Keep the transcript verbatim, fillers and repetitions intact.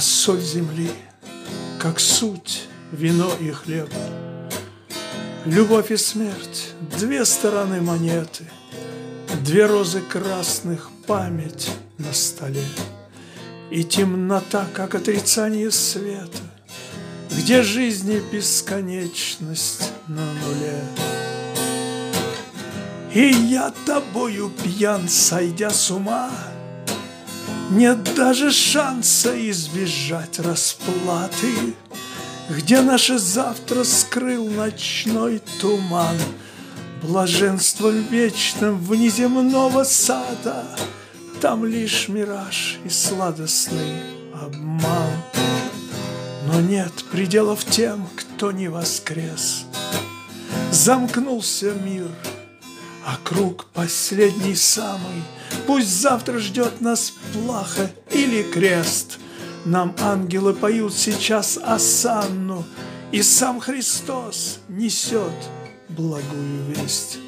соль земли, как суть, вино и хлеб. Любовь и смерть — две стороны монеты, две розы красных — память на столе. И темнота, как отрицание света, где жизни бесконечность на нуле. И я тобою пьян, сойдя с ума, нет даже шанса избежать расплаты, где наше завтра скрыл ночной туман. Блаженством вечным внеземного сада там лишь мираж и сладостный обман. Но нет пределов тем, кто не воскрес. Замкнулся мир, а круг последний самый. Пусть завтра ждет нас плаха или крест. Нам ангелы поют сейчас осанну, и сам Христос несет благую весть.